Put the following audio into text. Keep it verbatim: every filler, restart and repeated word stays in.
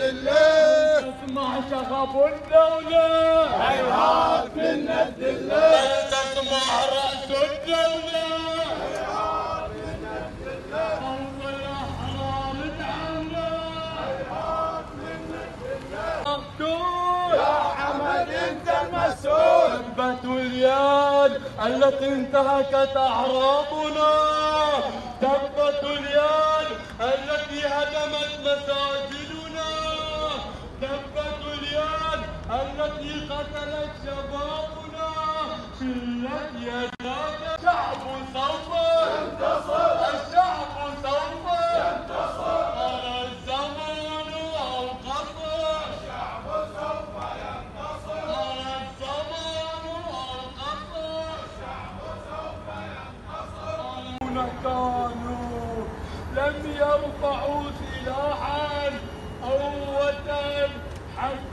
الذلة تسمع شغب الدولة هيهات منا الذلة تسمع رأس الدولة هيهات منا الذلة أول أحرار تعالى هيهات منا الذلة مقتول يا حمد انت المسؤول ثبتوا اليد التي انتهكت أعراضنا ثبتوا اليد التي هدمت مساجدنا ثبتوا اليد التي قتلت شبابنا شلت يداك الشعب سوف ينتصر الشعب سوف ينتصر قال الزمان والقصر الشعب سوف ينتصر قال الزمان والقصر الشعب سوف ينتصر كانوا لم يرفعوا سلاحا قوة حتى